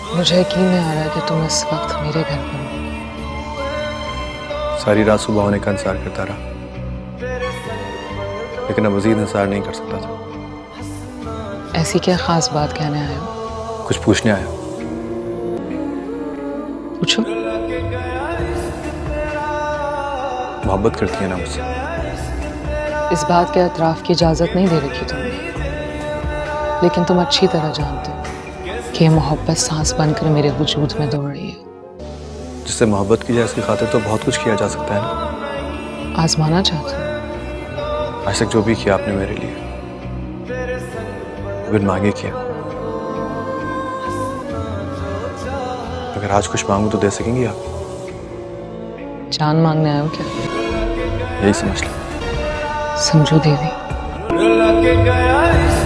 मुझे यकीन नहीं आ रहा कि तुम इस वक्त मेरे घर पर हो। सारी रात सुबह होने का इंतजार करता रहा, लेकिन अब मजीद इंतजार नहीं कर सकता था। ऐसी क्या खास बात कहने आए हो? कुछ पूछने आया। पूछो। मोहब्बत करती है ना मुझसे? इस बात के एतराफ की इजाजत नहीं दे रखी तुमने, लेकिन तुम अच्छी तरह जानते हो कि ये मोहब्बत सांस बनकर मेरे वजूद में दौड़ रही है। जिससे मोहब्बत की जाए इसकी खातिर तो बहुत कुछ किया जा सकता है ना। आजमाना चाहते हो? आज तक जो भी किया आपने मेरे लिए बिन मांगे किया। अगर आज कुछ मांगू तो दे सकेंगी आप? जान मांगने आए हो क्या? यही समझ लो। समझो देवी।